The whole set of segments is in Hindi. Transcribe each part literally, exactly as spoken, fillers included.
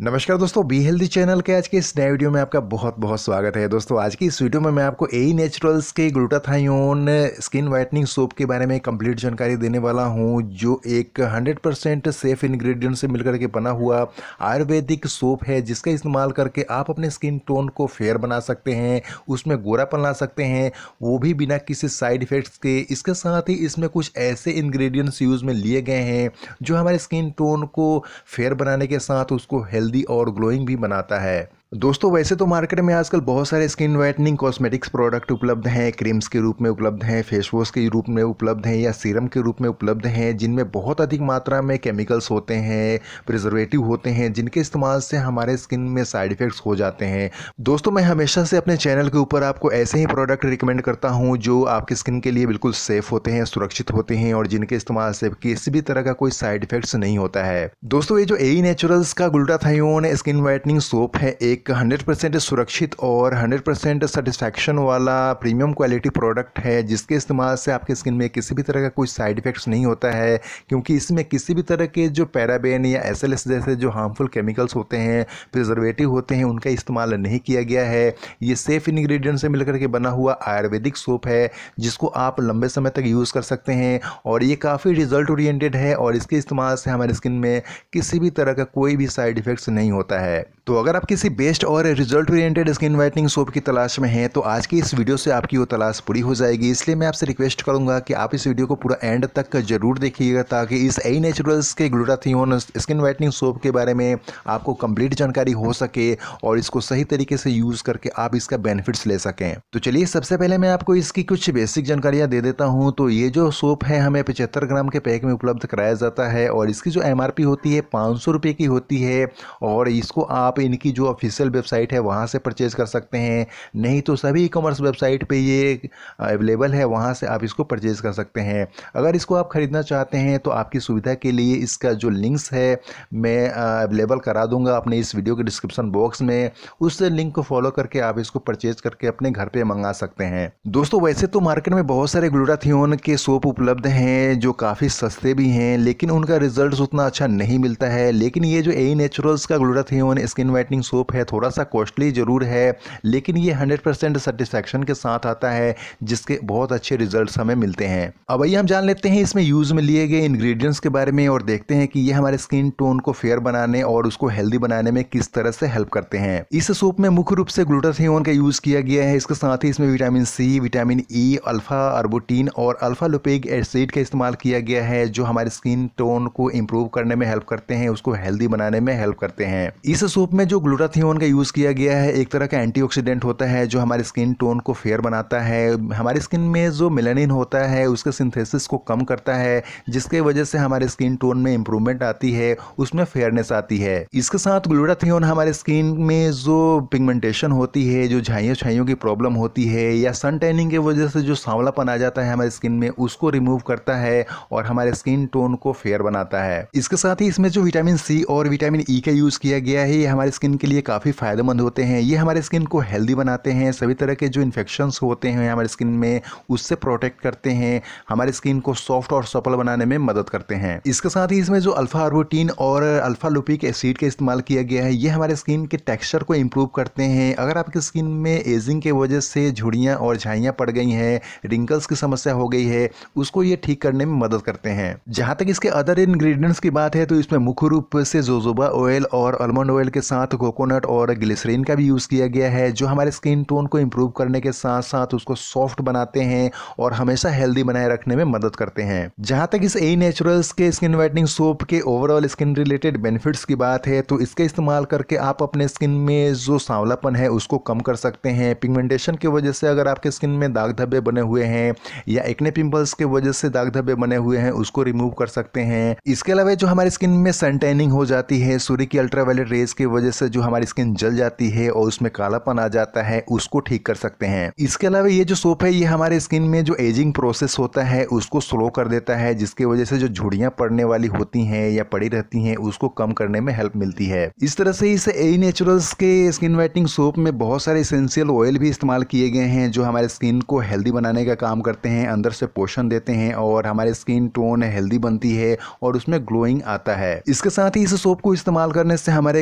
नमस्कार दोस्तों, बी हेल्दी चैनल के आज के इस नए वीडियो में आपका बहुत बहुत स्वागत है। दोस्तों आज की इस वीडियो में मैं आपको ए नेचुरल्स के ग्लूटाथायोन स्किन वाइटनिंग सोप के बारे में कंप्लीट जानकारी देने वाला हूं, जो एक हंड्रेड परसेंट सेफ इंग्रेडिएंट से मिलकर के बना हुआ आयुर्वेदिक सोप है, जिसका इस्तेमाल करके आप अपने स्किन टोन को फेयर बना सकते हैं, उसमें गोरापन ला सकते हैं, वो भी बिना किसी साइड इफेक्ट्स के। इसके साथ ही इसमें कुछ ऐसे इंग्रेडिएंट्स यूज़ में लिए गए हैं जो हमारे स्किन टोन को फेयर बनाने के साथ उसको हेल्दी और ग्लोइंग भी बनाता है। दोस्तों वैसे तो मार्केट में आजकल बहुत सारे स्किन वाइटनिंग कॉस्मेटिक्स प्रोडक्ट उपलब्ध हैं, क्रीम्स के रूप में उपलब्ध हैं, फेस वॉश के रूप में उपलब्ध हैं या सीरम के रूप में उपलब्ध हैं, जिनमें बहुत अधिक मात्रा में केमिकल्स होते हैं, प्रिजर्वेटिव होते हैं, जिनके इस्तेमाल से हमारे स्किन में साइड इफेक्ट्स हो जाते हैं। दोस्तों मैं हमेशा से अपने चैनल के ऊपर आपको ऐसे ही प्रोडक्ट रिकमेंड करता हूँ जो आपकी स्किन के लिए बिल्कुल सेफ होते हैं, सुरक्षित होते हैं और जिनके इस्तेमाल से किसी भी तरह का कोई साइड इफेक्ट्स नहीं होता है। दोस्तों ये जो ए नेचुरल्स का ग्लूटाथायोन स्किन वाइटनिंग सोप है, एक हंड्रेड परसेंट सुरक्षित और हंड्रेड परसेंट सेटिस्फैक्शन वाला प्रीमियम क्वालिटी प्रोडक्ट है, जिसके इस्तेमाल से आपकी स्किन में किसी भी तरह का कोई साइड इफेक्ट्स नहीं होता है, क्योंकि इसमें किसी भी तरह के जो पैराबेन या एस एल एस जैसे जो हार्मफुल केमिकल्स होते हैं, प्रिजर्वेटिव होते हैं, उनका इस्तेमाल नहीं किया गया है। ये सेफ इंग्रेडिएंट से मिलकर के बना हुआ आयुर्वेदिक सोप है, जिसको आप लंबे समय तक यूज़ कर सकते हैं और ये काफ़ी रिजल्ट ओरिएंटेड है और इसके इस्तेमाल से हमारी स्किन में किसी भी तरह का कोई भी साइड इफेक्ट्स नहीं होता है। तो अगर आप किसी बेस्ट और result oriented skin whitening soap की तलाश में हैं तो आज की इस वीडियो से आपकी वो तलाश पूरी हो जाएगी। इसलिए मैं आपसे रिक्वेस्ट करूंगा कि आप इस वीडियो को पूरा एंड तक जरूर देखिएगा, ताकि इस ए नेचुरल्स के ग्लूटाथायोन स्किन वाइटनिंग सोप के बारे में आपको कंप्लीट जानकारी हो सके और इसको सही तरीके से यूज़ करके आप इसका बेनिफिट्स ले सकें। तो चलिए सबसे पहले मैं आपको इसकी कुछ बेसिक जानकारियाँ दे देता हूँ। तो ये जो सोप है हमें पचहत्तर ग्राम के पैक में उपलब्ध कराया जाता है और इसकी जो एम आर पी होती है पाँच सौ रुपये की होती है और इसको आप इनकी जो ऑफिशियल वेबसाइट है वहाँ से परचेज कर सकते हैं, नहीं तो सभी ई कॉमर्स वेबसाइट पे ये अवेलेबल है, वहाँ से आप इसको परचेज कर सकते हैं। अगर इसको आप ख़रीदना चाहते हैं तो आपकी सुविधा के लिए इसका जो लिंक्स है मैं अवेलेबल करा दूंगा अपने इस वीडियो के डिस्क्रिप्शन बॉक्स में। उस लिंक को फॉलो करके आप इसको परचेज करके अपने घर पे मंगा सकते हैं। दोस्तों वैसे तो मार्केट में बहुत सारे ग्लूटाथायोन के सोप उपलब्ध हैं जो काफ़ी सस्ते भी हैं, लेकिन उनका रिजल्ट उतना अच्छा नहीं मिलता है। लेकिन ये जो ए नेचुरल्स का ग्लूटाथायोन स्किन वाइटनिंग सोप है थोड़ा सा कॉस्टली जरूर है, लेकिन ये हंड्रेड परसेंट सेटिस्फैक्शन के साथ आता है, जिसके बहुत अच्छे रिजल्ट्स हमें मिलते हैं। अब आइए हम जान लेते हैं इसमें यूज़ में लिए गए इंग्रेडिएंट्स के बारे में और देखते हैं कि ये हमारे स्किन टोन को फेयर बनाने और उसको हेल्दी बनाने में किस तरह से हेल्प करते हैं। इस सोप में मुख्य रूप से ग्लूटाथायोन का यूज़ किया गया है। इसके साथ ही इसमें vitamin C, vitamin E, alpha arbutin और अल्फा लिपोइक एसिड का इस्तेमाल किया गया है, जो हमारे स्किन टोन को इम्प्रूव करने में हेल्प करते हैं, उसको हेल्दी बनाने में हेल्प करते हैं। इस सोप में जो ग्लूटाथायोन का यूज़ किया गया है एक तरह का एंटीऑक्सीडेंट होता है जो हमारे स्किन टोन को फेयर बनाता है। हमारे स्किन में जो मेलानिन होता है उसके सिंथेसिस को कम करता है, जिसके वजह से हमारे स्किन टोन में इंप्रूवमेंट आती है, उसमें फेयरनेस आती है। इसके साथ ग्लूटाथायोन हमारे स्किन में जो पिगमेंटेशन होती है, जो झाइयों झाइयों की प्रॉब्लम होती है या सन टैनिंग की वजह से जो सांवलापन आ जाता है हमारे स्किन में, उसको रिमूव करता है और हमारे स्किन टोन को फेयर बनाता है। इसके साथ ही इसमें जो विटामिन सी और विटामिन ई का यूज़ किया गया है ये हमारे स्किन के लिए काफ़ी फायदेमंद होते हैं। ये हमारे स्किन को हेल्दी बनाते हैं, सभी तरह के जो इन्फेक्शंस होते हैं हमारे स्किन में उससे प्रोटेक्ट करते हैं, हमारे स्किन को सॉफ्ट और सपल बनाने में मदद करते हैं। इसके साथ ही इसमें जो अल्फा अर्बुटिन और अल्फा लिपोइक एसिड का इस्तेमाल किया गया है ये हमारे स्किन के टेक्सचर को इम्प्रूव करते हैं। अगर आपकी स्किन में एजिंग के वजह से झुर्रियाँ और झाइयाँ पड़ गई हैं, रिंकल्स की समस्या हो गई है, उसको ये ठीक करने में मदद करते हैं। जहाँ तक इसके अदर इंग्रेडिएंट्स की बात है तो इसमें मुख्य रूप से जोजोबा ऑयल और आलमंड ऑयल के साथ कोकोनट और ग्लिसरीन का भी यूज़ किया गया है, जो हमारे स्किन टोन को इम्प्रूव करने के साथ साथ उसको सॉफ्ट बनाते हैं और हमेशा हेल्दी बनाए रखने में मदद करते हैं। जहां तक इस ए नेचुरल्स के स्किन वाइटनिंग सोप के ओवरऑल स्किन रिलेटेड बेनिफिट्स की बात है तो इसके इस्तेमाल करके आप अपने स्किन में जो सांवलापन है उसको कम कर सकते हैं। पिगमेंटेशन की वजह से अगर आपके स्किन में दाग धब्बे बने हुए हैं या एक्ने पिंपल्स की वजह से दाग धब्बे बने हुए हैं उसको रिमूव कर सकते हैं। इसके अलावा जो हमारी स्किन में सन टैनिंग हो जाती है सूर्य की अल्ट्रावायलेट रेज की वजह से, जो हमारी स्किन जल जाती है और उसमें कालापन आ जाता है, उसको ठीक कर सकते हैं। इसके अलावा ये जो सोप है ये हमारे स्किन में जो एजिंग प्रोसेस होता है उसको स्लो कर देता है, जिसकी वजह से जो झुर्रियां पड़ने वाली होती हैं या पड़ी रहती हैं उसको कम करने में हेल्प मिलती है। इस तरह से इस ए नेचुरल्स के स्किन वाइटनिंग सोप में बहुत सारे एसेंशियल ऑयल भी इस्तेमाल किए गए हैं जो हमारे स्किन को हेल्दी बनाने का काम करते हैं, अंदर से पोषण देते हैं और हमारे स्किन टोन हेल्दी बनती है और उसमें ग्लोइंग आता है। इसके साथ ही इस सोप को इस्तेमाल करने से हमारे घुटने,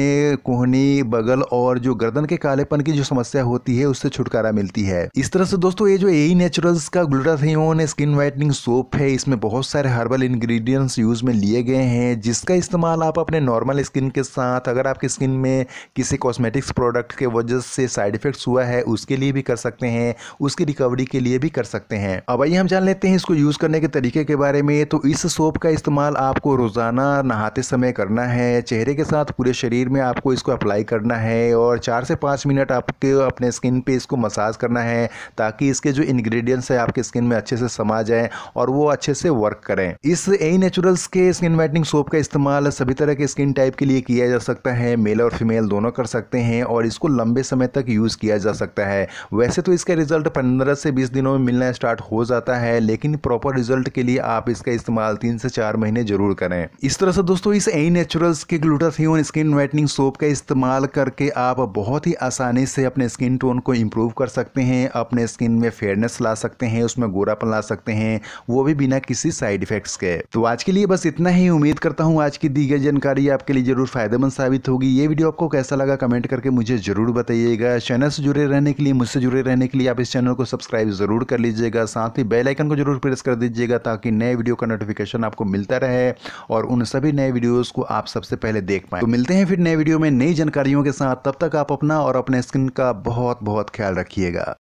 में कोहनी, बगल और जो गर्दन के कालेपन की जो समस्या होती है उससे छुटकारा मिलती है। इस तरह से दोस्तों ये जो एई नेचुरल्स का ग्लूटाथियोन स्किन वाइटनिंग सोप है, इसमें बहुत सारे हर्बल इंग्रेडिएंट्स यूज में लिए गए हैं, जिसका इस्तेमाल आप अपने नॉर्मल स्किन के साथ, अगर आपकी स्किन में किसी कॉस्मेटिक्स प्रोडक्ट के वजह से साइड इफेक्ट्स हुआ है उसके लिए भी कर सकते हैं, उसकी रिकवरी के लिए भी कर सकते हैं। अब आइए हम जान लेते हैं इसको यूज करने के तरीके के बारे में। तो इस सोप का इस्तेमाल आपको रोजाना नहाते समय करना है। चेहरे के साथ पूरे शरीर में आपको इसको अप्लाई करना है और चार से पाँच मिनट आपके अपने स्किन पे इसको मसाज करना है, ताकि इसके जो इंग्रेडिएंट्स है आपके स्किन में अच्छे से समा जाए और वो अच्छे से वर्क करें। इस एई नेचुरल्स के स्किन वाइटनिंग सोप का इस्तेमाल सभी तरह के स्किन टाइप के लिए किया जा सकता है, मेल और फीमेल दोनों कर सकते हैं और इसको लंबे समय तक यूज किया जा सकता है। वैसे तो इसका रिजल्ट पंद्रह से बीस दिनों में मिलना स्टार्ट हो जाता है, लेकिन प्रॉपर रिजल्ट के लिए आप इसका इस्तेमाल तीन से चार महीने जरूर करें। इस तरह से दोस्तों इस एई नेचुरल्स के ग्लूटाथियोन स्किन वाइटनिंग सोप का इस्तेमाल करके आप बहुत ही आसानी से अपने स्किन टोन को इंप्रूव कर सकते हैं, अपने स्किन में फेयरनेस ला सकते हैं, उसमें गोरापन ला सकते हैं, वो भी बिना किसी साइड इफेक्ट्स के। तो आज के लिए बस इतना ही। उम्मीद करता हूँ आज की दी गई जानकारी आपके लिए जरूर फायदेमंद साबित होगी। ये वीडियो आपको कैसा लगा कमेंट करके मुझे जरूर बताइएगा। चैनल से जुड़े रहने के लिए, मुझसे जुड़े रहने के लिए आप इस चैनल को सब्सक्राइब जरूर कर लीजिएगा, साथ ही बेल आइकन को जरूर प्रेस कर दीजिएगा, ताकि नए वीडियो का नोटिफिकेशन आपको मिलता रहे और उन सभी नए वीडियोस को आप सबसे पहले देख पाएं। तो मिलते हैं फिर नए वीडियो में नई जानकारियों के साथ। तब तक आप अपना और अपने स्किन का बहुत बहुत ख्याल रखिएगा।